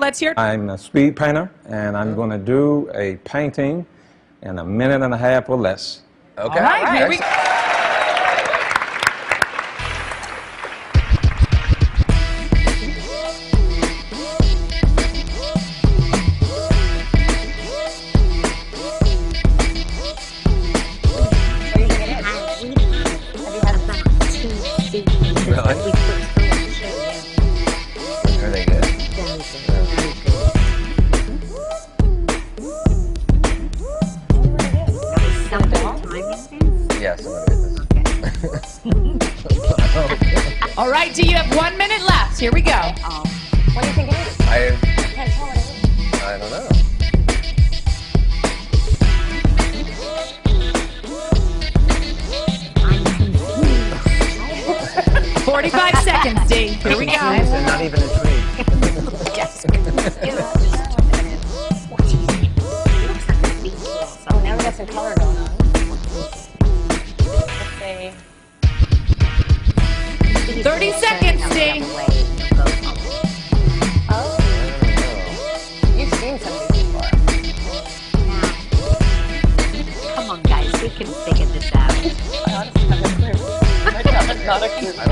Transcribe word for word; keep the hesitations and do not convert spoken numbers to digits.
let's hear it. I'm a speed painter, and I'm going to do a painting in a minute and a half or less. Okay. All right, All right. here we go. Really? Are they good? Yeah, somebody did this. All right, do you have one minute left? Here we go. What do you think it is? I, I can't tell what it is. I don't know. forty-five seconds, D. Here we go. They're not even a tree. Yes. Oh, now we got some color going on. Let's say thirty seconds, D. Oh, you've seen some of these before. Come on, guys, we can figure this out. I honestly have no clue. Not a clue.